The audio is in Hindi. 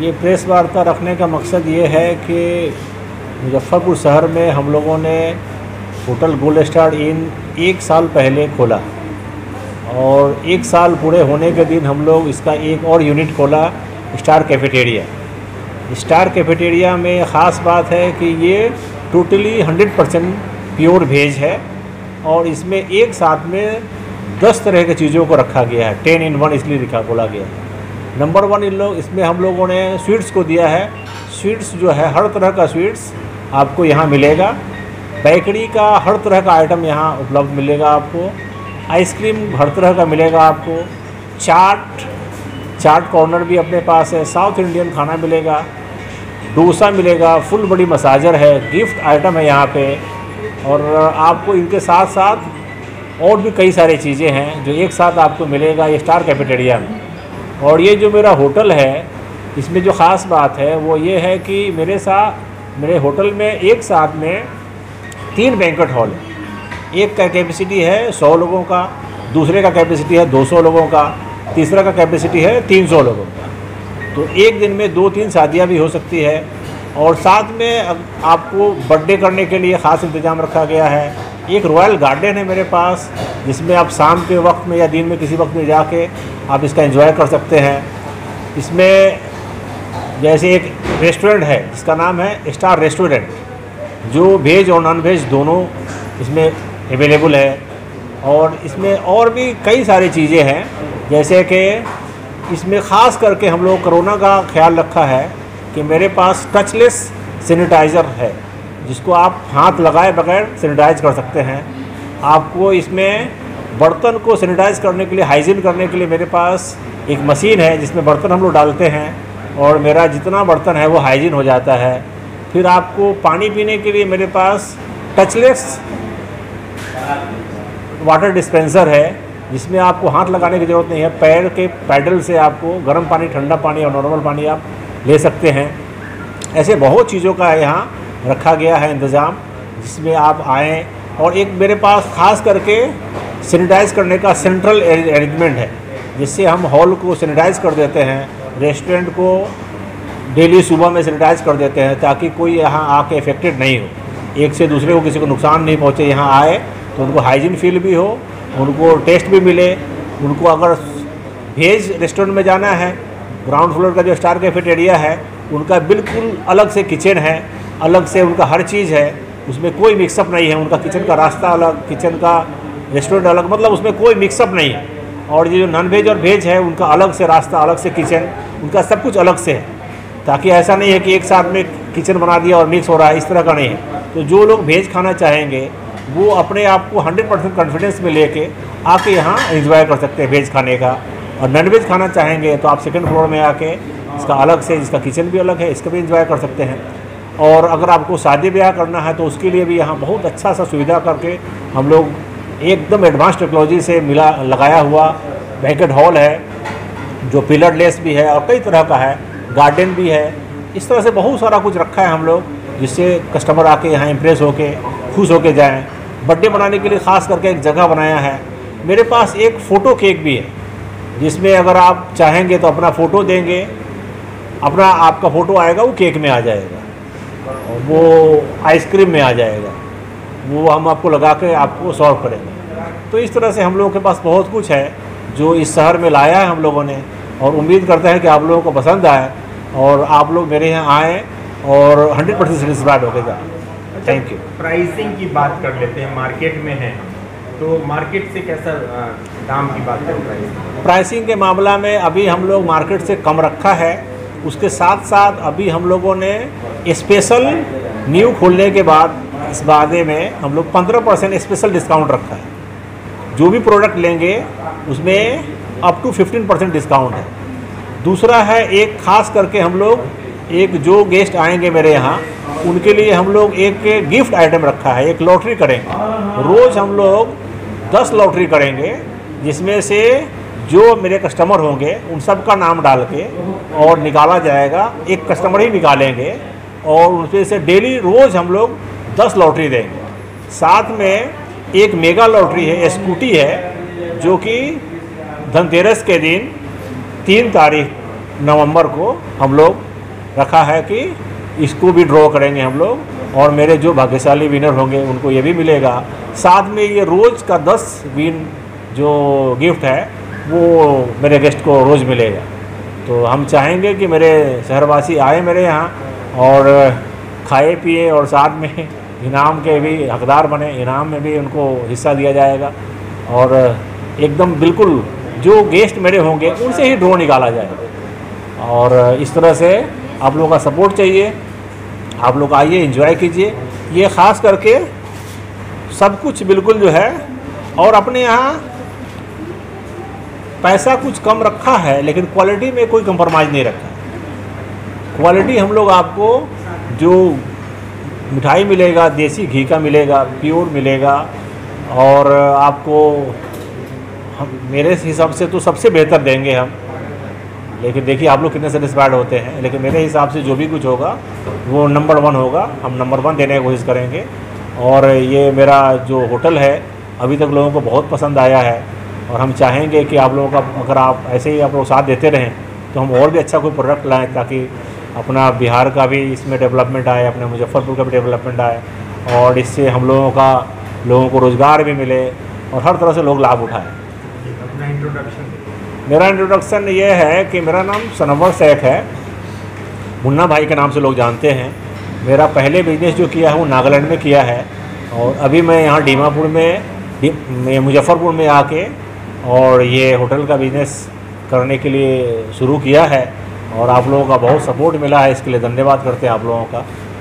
ये प्रेस वार्ता रखने का मकसद ये है कि मुजफ्फ़रपुर शहर में हम लोगों ने होटल गोल्ड स्टार इन 1 साल पहले खोला और 1 साल पूरे होने के दिन हम लोग इसका एक और यूनिट खोला, स्टार कैफेटेरिया। स्टार कैफेटेरिया में ख़ास बात है कि ये टोटली 100% प्योर वेज है और इसमें एक साथ में 10 तरह की चीज़ों को रखा गया है। 10 in 1 इसलिए बोला गया है। नंबर 1 इसमें हम लोगों ने स्वीट्स को दिया है। स्वीट्स जो है हर तरह का स्वीट्स आपको यहाँ मिलेगा। बेकरी का हर तरह का आइटम यहाँ उपलब्ध मिलेगा आपको। आइसक्रीम हर तरह का मिलेगा आपको। चाट कॉर्नर भी अपने पास है। साउथ इंडियन खाना मिलेगा, डोसा मिलेगा, फुल बॉडी मसाजर है, गिफ्ट आइटम है यहाँ पे। और आपको इनके साथ साथ और भी कई सारी चीज़ें हैं जो एक साथ आपको मिलेगा ये स्टार कैफेटेरिया में। और ये जो मेरा होटल है इसमें जो ख़ास बात है वो ये है कि मेरे होटल में एक साथ में 3 बैंक्वेट हॉल है। एक का कैपेसिटी है 100 लोगों का, दूसरे का कैपेसिटी है 200 लोगों का, तीसरा का कैपेसिटी है 300 लोगों का। तो एक दिन में 2-3 शादियाँ भी हो सकती है। और साथ में आपको बर्थडे करने के लिए ख़ास इंतज़ाम रखा गया है। एक रॉयल गार्डन है मेरे पास जिसमें आप शाम के वक्त में या दिन में किसी वक्त में जाके आप इसका एंजॉय कर सकते हैं। इसमें जैसे एक रेस्टोरेंट है जिसका नाम है स्टार रेस्टोरेंट, जो वेज और नॉन वेज दोनों इसमें अवेलेबल है। और इसमें और भी कई सारी चीज़ें हैं, जैसे कि इसमें ख़ास करके हम लोग कोरोना का ख्याल रखा है कि मेरे पास टचलेस सैनिटाइज़र है जिसको आप हाथ लगाए बगैर सैनिटाइज कर सकते हैं। आपको इसमें बर्तन को सैनिटाइज करने के लिए, हाइजीन करने के लिए मेरे पास एक मशीन है जिसमें बर्तन हम लोग डालते हैं और मेरा जितना बर्तन है वो हाइजीन हो जाता है। फिर आपको पानी पीने के लिए मेरे पास टचलेस वाटर डिस्पेंसर है जिसमें आपको हाथ लगाने की ज़रूरत नहीं है। पैर के पैडल से आपको गर्म पानी, ठंडा पानी और नॉर्मल पानी आप ले सकते हैं। ऐसे बहुत चीज़ों का यहाँ रखा गया है इंतज़ाम जिसमें आप आएँ। और एक मेरे पास ख़ास करके सैनिटाइज करने का सेंट्रल अरेंजमेंट है जिससे हम हॉल को सैनिटाइज कर देते हैं, रेस्टोरेंट को डेली सुबह में सैनिटाइज कर देते हैं ताकि कोई यहाँ आके इफेक्टेड नहीं हो, एक से दूसरे को किसी को नुकसान नहीं पहुँचे। यहाँ आए तो उनको हाइजीन फील भी हो, उनको टेस्ट भी मिले। उनको अगर वेज रेस्टोरेंट में जाना है, ग्राउंड फ्लोर का जो स्टार कैफेटेरिया है उनका बिल्कुल अलग से किचन है, अलग से उनका हर चीज़ है, उसमें कोई मिक्सअप नहीं है। उनका किचन का रास्ता अलग, किचन का रेस्टोरेंट अलग, मतलब उसमें कोई मिक्सअप नहीं है। और ये जो नॉन वेज और वेज है उनका अलग से रास्ता, अलग से किचन, उनका सब कुछ अलग से है, ताकि ऐसा नहीं है कि एक साथ में किचन बना दिया और मिक्स हो रहा है, इस तरह का नहीं है। तो जो लोग वेज खाना चाहेंगे वो अपने आप को 100% कॉन्फिडेंस में लेके आके यहाँ एंजॉय कर सकते हैं वेज खाने का। और नॉन वेज खाना चाहेंगे तो आप सेकंड फ्लोर में आके इसका अलग से, जिसका किचन भी अलग है, इसका भी एंजॉय कर सकते हैं। और अगर आपको शादी ब्याह करना है तो उसके लिए भी यहाँ बहुत अच्छा सा सुविधा करके हम लोग एकदम एडवांस टेक्नोलॉजी से लगाया हुआ बैंक्वेट हॉल है जो पिलर लेस भी है और कई तरह का है, गार्डन भी है। इस तरह से बहुत सारा कुछ रखा है हम लोग जिससे कस्टमर आके यहाँ इम्प्रेस होके खुश होके जाएं। बर्थडे बनाने के लिए ख़ास करके एक जगह बनाया है। मेरे पास एक फ़ोटो केक भी है जिसमें अगर आप चाहेंगे तो अपना फ़ोटो देंगे, अपना आपका फ़ोटो आएगा, वो केक में आ जाएगा, वो आइसक्रीम में आ जाएगा, वो हम आपको लगा के आपको सर्व करेंगे। तो इस तरह से हम लोगों के पास बहुत कुछ है जो इस शहर में लाया है हम लोगों ने, और उम्मीद करते हैं कि आप लोगों को पसंद आए और आप लोग मेरे यहाँ आएँ और 100% सेटिस्फाइड होके जाए। Thank you. प्राइसिंग की बात कर लेते हैं, मार्केट में है तो मार्केट से कैसा दाम की बात करें? प्राइसिंग के मामला में अभी हम लोग मार्केट से कम रखा है। उसके साथ साथ अभी हम लोगों ने स्पेशल न्यू खोलने के बाद इस बारे में हम लोग 15% स्पेशल डिस्काउंट रखा है। जो भी प्रोडक्ट लेंगे उसमें अप टू 15% डिस्काउंट है। दूसरा है एक ख़ास करके हम लोग एक जो गेस्ट आएंगे मेरे यहाँ उनके लिए हम लोग एक गिफ्ट आइटम रखा है, एक लॉटरी करेंगे। रोज़ हम लोग 10 लॉटरी करेंगे जिसमें से जो मेरे कस्टमर होंगे उन सब का नाम डाल के और निकाला जाएगा। एक कस्टमर ही निकालेंगे और उनसे से डेली रोज़ हम लोग 10 लॉटरी देंगे। साथ में एक मेगा लॉटरी है, स्कूटी है, जो कि धनतेरस के दिन 3 तारीख नवंबर को हम लोग रखा है कि इसको भी ड्रॉ करेंगे हम लोग, और मेरे जो भाग्यशाली विनर होंगे उनको ये भी मिलेगा। साथ में ये रोज़ का 10 विन जो गिफ्ट है वो मेरे गेस्ट को रोज़ मिलेगा। तो हम चाहेंगे कि मेरे शहरवासी आए मेरे यहाँ और खाए पिए और साथ में इनाम के भी हकदार बने, इनाम में भी उनको हिस्सा दिया जाएगा। और एकदम बिल्कुल जो गेस्ट मेरे होंगे उनसे ही ड्रॉ निकाला जाएगा। और इस तरह से आप लोगों का सपोर्ट चाहिए, आप लोग आइए एंजॉय कीजिए। ये ख़ास करके सब कुछ बिल्कुल जो है, और अपने यहाँ पैसा कुछ कम रखा है लेकिन क्वालिटी में कोई कंप्रोमाइज़ नहीं रखा है। क्वालिटी हम लोग आपको जो मिठाई मिलेगा देसी घी का मिलेगा, प्योर मिलेगा, और आपको हम मेरे हिसाब से तो सबसे बेहतर देंगे हम। लेकिन देखिए आप लोग कितने सेटिस्फाइड होते हैं, लेकिन मेरे हिसाब से जो भी कुछ होगा वो नंबर 1 होगा। हम नंबर 1 देने की कोशिश करेंगे। और ये मेरा जो होटल है अभी तक लोगों को बहुत पसंद आया है, और हम चाहेंगे कि आप लोगों का अगर आप ऐसे ही आप लोग साथ देते रहें तो हम और भी अच्छा कोई प्रोडक्ट लाएँ, ताकि अपना बिहार का भी इसमें डेवलपमेंट आए, अपने मुजफ्फरपुर का भी डेवलपमेंट आए, और इससे हम लोगों को रोज़गार भी मिले और हर तरह से लोग लाभ उठाएँ। अपना इंट्रोडक्शन। मेरा इंट्रोडक्शन ये है कि मेरा नाम सनवर शेख है, मुन्ना भाई के नाम से लोग जानते हैं। मेरा पहले बिजनेस जो किया है वो नागालैंड में किया है, और अभी मैं यहाँ दीमापुर में मुजफ्फरपुर में आके और ये होटल का बिज़नेस करने के लिए शुरू किया है। और आप लोगों का बहुत सपोर्ट मिला है, इसके लिए धन्यवाद करते हैं आप लोगों का।